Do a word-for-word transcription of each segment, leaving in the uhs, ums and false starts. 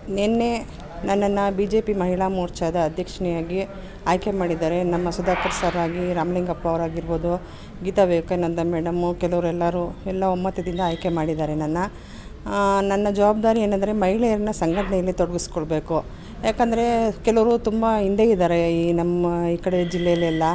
ನಿನ್ನೆ ನನ್ನನ್ನು B J P ಮಹಿಳಾ ಮೋರ್ಚಾದ ಅಧ್ಯಕ್ಷನಿಯಾಗಿ ಆಯ್ಕೆ ಮಾಡಿದ್ದಾರೆ. ನಮ್ಮ ಸುಧಾಕರ್ ಸರ್ ಆಗಿ, ರಾಮಲಿಂಗಪ್ಪ ಅವರಾಗಿರ್ಬೋದು, ಗೀತಾ ವಿವೇಕಾನಂದ ಮೇಡಮು, ಕೆಲವರೆಲ್ಲರೂ ಎಲ್ಲ ಒಮ್ಮತದಿಂದ ಆಯ್ಕೆ ಮಾಡಿದ್ದಾರೆ. ನನ್ನ ನನ್ನ ಜವಾಬ್ದಾರಿ ಏನಂದರೆ ಮಹಿಳೆಯರನ್ನ ಸಂಘಟನೆಯಲ್ಲಿ ತೊಡಗಿಸ್ಕೊಳ್ಬೇಕು. ಯಾಕಂದರೆ ಕೆಲವರು ತುಂಬ ಹಿಂದೆ ಇದ್ದಾರೆ ಈ ನಮ್ಮ ಈ ಕಡೆ ಜಿಲ್ಲೆಯಲ್ಲೆಲ್ಲ.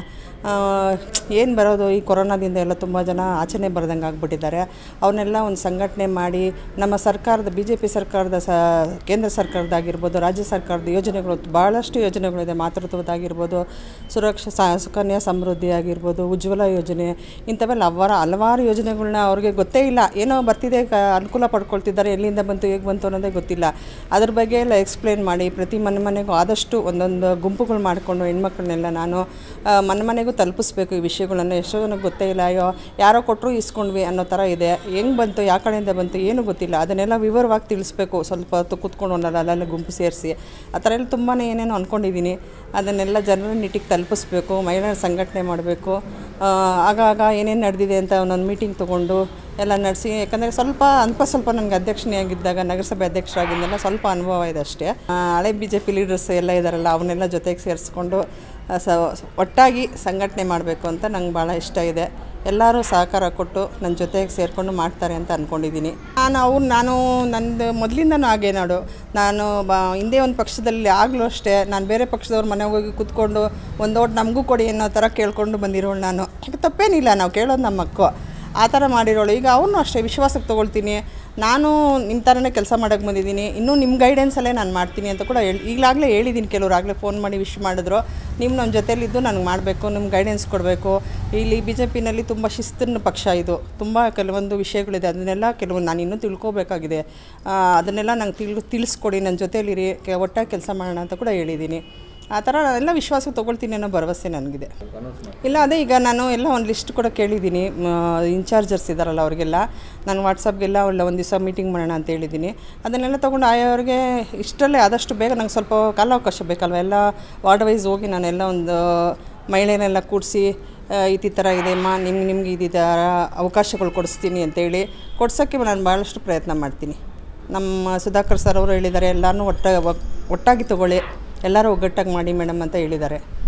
ಏನು ಬರೋದು ಈ ಕೊರೋನಾದಿಂದ ಎಲ್ಲ ತುಂಬ ಜನ ಆಚರಣೆ ಬರ್ದಂಗೆ ಆಗಿಬಿಟ್ಟಿದ್ದಾರೆ. ಅವನ್ನೆಲ್ಲ ಒಂದು ಸಂಘಟನೆ ಮಾಡಿ ನಮ್ಮ ಸರ್ಕಾರದ ಬಿ ಜೆ ಪಿ ಸರ್ಕಾರದ ಸ ಕೇಂದ್ರ ಸರ್ಕಾರದಾಗಿರ್ಬೋದು, ರಾಜ್ಯ ಸರ್ಕಾರದ ಯೋಜನೆಗಳು ಭಾಳಷ್ಟು ಯೋಜನೆಗಳಿದೆ. ಮಾತೃತ್ವದಾಗಿರ್ಬೋದು, ಸುರಕ್ಷಾ ಸ ಸುಕನ್ಯಾ ಸಮೃದ್ಧಿ ಆಗಿರ್ಬೋದು, ಉಜ್ವಲ ಯೋಜನೆ, ಇಂಥವೆಲ್ಲ ಹಲವಾರು ಹಲವಾರು ಯೋಜನೆಗಳನ್ನ ಅವ್ರಿಗೆ ಗೊತ್ತೇ ಇಲ್ಲ. ಏನೋ ಬರ್ತಿದೆ, ಕ ಅನುಕೂಲ ಪಡ್ಕೊಳ್ತಿದ್ದಾರೆ, ಎಲ್ಲಿಂದ ಬಂತು ಹೇಗೆ ಬಂತು ಅನ್ನೋದೇ ಗೊತ್ತಿಲ್ಲ. ಅದ್ರ ಬಗ್ಗೆ ಎಲ್ಲ ಎಕ್ಸ್ಪ್ಲೇನ್ ಮಾಡಿ ಪ್ರತಿ ಮನೆ ಮನೆಗೂ ಆದಷ್ಟು ಒಂದೊಂದು ಗುಂಪುಗಳು ಮಾಡಿಕೊಂಡು ಹೆಣ್ಮಕ್ಳನ್ನೆಲ್ಲ ನಾನು ಮನೆ ಮನೆಗೂ ತಲುಪಿಸ್ಬೇಕು ಈ ವಿಷಯಗಳನ್ನು. ಎಷ್ಟೋ ಜನಕ್ಕೆ ಗೊತ್ತೇ ಇಲ್ಲ, ಅಯ್ಯೋ ಯಾರೋ ಕೊಟ್ಟರು ಇಸ್ಕೊಂಡ್ವಿ ಅನ್ನೋ ಥರ ಇದೆ. ಹೆಂಗೆ ಬಂತು, ಯಾವ ಕಡೆಯಿಂದ ಬಂತು ಏನೂ ಗೊತ್ತಿಲ್ಲ. ಅದನ್ನೆಲ್ಲ ವಿವರವಾಗಿ ತಿಳಿಸ್ಬೇಕು. ಸ್ವಲ್ಪ ಹೊತ್ತು ಕೂತ್ಕೊಂಡು ಒಂದಲ್ಲ ಅಲ್ಲೆಲ್ಲ ಗುಂಪು ಸೇರಿಸಿ ಆ ಥರ ಎಲ್ಲ ತುಂಬಾ ಏನೇನೋ ಅಂದ್ಕೊಂಡಿದ್ದೀನಿ. ಅದನ್ನೆಲ್ಲ ಜನರ ನಿಟ್ಟಿಗೆ ತಲುಪಿಸ್ಬೇಕು, ಮಹಿಳೆಯರ ಸಂಘಟನೆ ಮಾಡಬೇಕು. ಆಗಾಗ ಏನೇನು ನಡೆದಿದೆ ಅಂತ ಒಂದೊಂದು ಮೀಟಿಂಗ್ ತೊಗೊಂಡು ಎಲ್ಲ ನಡೆಸಿ. ಯಾಕಂದರೆ ಸ್ವಲ್ಪ ಅಲ್ಪ ಸ್ವಲ್ಪ ನನಗೆ ಅಧ್ಯಕ್ಷನಿಯಾಗಿದ್ದಾಗ, ನಗರಸಭೆ ಅಧ್ಯಕ್ಷರಾಗಿದ್ದೆಲ್ಲ ಸ್ವಲ್ಪ ಅನುಭವ ಇದೆ ಅಷ್ಟೇ. ಹಳೆ ಬಿ ಜೆ ಪಿ ಲೀಡರ್ಸ್ ಎಲ್ಲ ಇದ್ದಾರಲ್ಲ, ಅವನ್ನೆಲ್ಲ ಜೊತೆಗೆ ಸೇರಿಸ್ಕೊಂಡು ಸ ಒಟ್ಟಾಗಿ ಸಂಘಟನೆ ಮಾಡಬೇಕು ಅಂತ ನಂಗೆ ಭಾಳ ಇಷ್ಟ ಇದೆ. ಎಲ್ಲರೂ ಸಹಕಾರ ಕೊಟ್ಟು ನನ್ನ ಜೊತೆಗೆ ಸೇರಿಕೊಂಡು ಮಾಡ್ತಾರೆ ಅಂತ ಅಂದ್ಕೊಂಡಿದ್ದೀನಿ. ನಾನು ಅವ್ರು ನಾನು ನಂದು ಮೊದಲಿಂದನೂ ಹಾಗೆ ನಾಡು. ನಾನು ಬ ಹಿಂದೆ ಒಂದು ಪಕ್ಷದಲ್ಲಿ ಆಗಲೂ ಅಷ್ಟೇ, ನಾನು ಬೇರೆ ಪಕ್ಷದವ್ರ ಮನೆಗೆ ಹೋಗಿ ಕೂತ್ಕೊಂಡು ಒಂದು ಓಟ್ ನಮಗೂ ಕೊಡಿ ಅನ್ನೋ ಥರ ಕೇಳ್ಕೊಂಡು ಬಂದಿರೋಳು ನಾನು. ತಪ್ಪೇನಿಲ್ಲ, ನಾವು ಕೇಳೋದು ನಮ್ಮ ಹಕ್ಕು. ಆ ಥರ ಮಾಡಿರೋಳು. ಈಗ ಅವ್ರನ್ನೂ ಅಷ್ಟೇ ವಿಶ್ವಾಸಕ್ಕೆ ತೊಗೊಳ್ತೀನಿ. ನಾನು ನಿಮ್ಮ ಥರನೇ ಕೆಲಸ ಮಾಡೋಕ್ಕೆ ಬಂದಿದ್ದೀನಿ, ಇನ್ನೂ ನಿಮ್ಮ ಗೈಡೆನ್ಸಲ್ಲೇ ನಾನು ಮಾಡ್ತೀನಿ ಅಂತ ಕೂಡ ಹೇಳಿ ಈಗಲಾಗಲೇ ಹೇಳಿದ್ದೀನಿ. ಕೆಲವರು ಆಗಲೇ ಫೋನ್ ಮಾಡಿ ವಿಶ್ ಮಾಡಿದ್ರು, ನಿಮ್ಮ ನನ್ನ ಜೊತೆಲಿದ್ದು ನನಗೆ ಮಾಡಬೇಕು, ನಿಮ್ಮ ಗೈಡೆನ್ಸ್ ಕೊಡಬೇಕು. ಇಲ್ಲಿ ಬಿ ಜೆ ಪಿನಲ್ಲಿ ತುಂಬ ಶಿಸ್ತಿನ ಪಕ್ಷ ಇದು. ತುಂಬ ಕೆಲವೊಂದು ವಿಷಯಗಳಿದೆ, ಅದನ್ನೆಲ್ಲ ಕೆಲವೊಂದು ನಾನು ಇನ್ನೂ ತಿಳ್ಕೊಬೇಕಾಗಿದೆ. ಅದನ್ನೆಲ್ಲ ನಂಗೆ ತಿಳ್ ತಿಳಿಸ್ಕೊಡಿ, ನನ್ನ ಜೊತೆಲಿರಿ, ಒಟ್ಟಾಗಿ ಕೆಲಸ ಮಾಡೋಣ ಅಂತ ಕೂಡ ಹೇಳಿದ್ದೀನಿ. ಆ ಥರ ಎಲ್ಲ ವಿಶ್ವಾಸಕ್ಕೆ ತೊಗೊಳ್ತೀನಿ ಅನ್ನೋ ಭರವಸೆ ನನಗಿದೆ. ಇಲ್ಲ, ಅದೇ ಈಗ ನಾನು ಎಲ್ಲ ಒಂದು ಲಿಸ್ಟ್ ಕೂಡ ಕೇಳಿದ್ದೀನಿ. ಇನ್ಚಾರ್ಜರ್ಸ್ ಇದ್ದಾರಲ್ಲ ಅವರಿಗೆಲ್ಲ ನಾನು ವಾಟ್ಸಪ್ಗೆಲ್ಲ ಒಳ್ಳೆ ಒಂದು ದಿವಸ ಮೀಟಿಂಗ್ ಮಾಡೋಣ ಅಂತ ಹೇಳಿದ್ದೀನಿ. ಅದನ್ನೆಲ್ಲ ತೊಗೊಂಡು ಆಯವ್ರಿಗೆ ಇಷ್ಟರಲ್ಲೇ ಆದಷ್ಟು ಬೇಗ ನಂಗೆ ಸ್ವಲ್ಪ ಕಾಲಾವಕಾಶ ಬೇಕಲ್ವ. ಎಲ್ಲ ವಾರ್ಡ್ ವೈಸ್ ಹೋಗಿ ನಾನೆಲ್ಲ ಒಂದು ಮಹಿಳೆಯರೆಲ್ಲ ಕೂಡಿಸಿ ಈ ಥರ ಇದೆ ಅಮ್ಮ, ನಿಮ್ಗೆ ನಿಮ್ಗೆ ಈ ಥರ ಅವಕಾಶಗಳು ಕೊಡಿಸ್ತೀನಿ ಅಂತೇಳಿ ಕೊಡ್ಸೋಕ್ಕೆ ನಾನು ಭಾಳಷ್ಟು ಪ್ರಯತ್ನ ಮಾಡ್ತೀನಿ. ನಮ್ಮ ಸುಧಾಕರ್ ಸರ್ ಅವರು ಹೇಳಿದ್ದಾರೆ, ಎಲ್ಲರೂ ಒಟ್ಟಾಗಿ ಒಟ್ಟಾಗಿ ತೊಗೊಳ್ಳಿ, ಎಲ್ಲರೂ ಒಗ್ಗಟ್ಟಾಗಿ ಮಾಡಿ ಮೇಡಮ್ ಅಂತ ಹೇಳಿದ್ದಾರೆ.